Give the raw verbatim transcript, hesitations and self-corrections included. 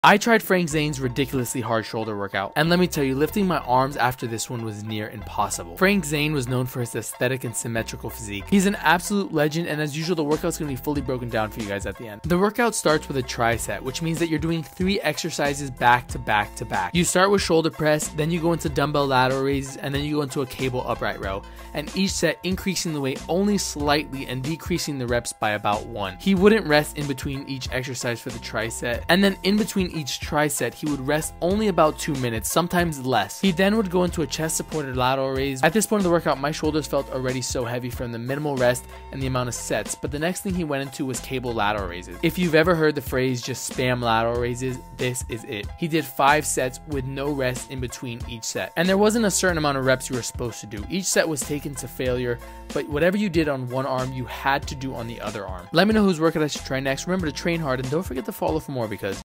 I tried Frank Zane's ridiculously hard shoulder workout, and let me tell you, lifting my arms after this one was near impossible. Frank Zane was known for his aesthetic and symmetrical physique. He's an absolute legend, and as usual, the workout's gonna be fully broken down for you guys at the end. The workout starts with a tri-set, which means that you're doing three exercises back to back to back. You start with shoulder press, then you go into dumbbell lateral raises, and then you go into a cable upright row, and each set increasing the weight only slightly and decreasing the reps by about one. He wouldn't rest in between each exercise for the tri-set, and then in between each tri-set, he would rest only about two minutes, sometimes less. He then would go into a chest supported lateral raise. At this point of the workout, my shoulders felt already so heavy from the minimal rest and the amount of sets, but the next thing he went into was cable lateral raises. If you've ever heard the phrase just spam lateral raises, this is it. He did five sets with no rest in between each set, and there wasn't a certain amount of reps you were supposed to do. Each set was taken to failure, but whatever you did on one arm, you had to do on the other arm. Let me know whose workout I should try next. Remember to train hard, and don't forget to follow for more, because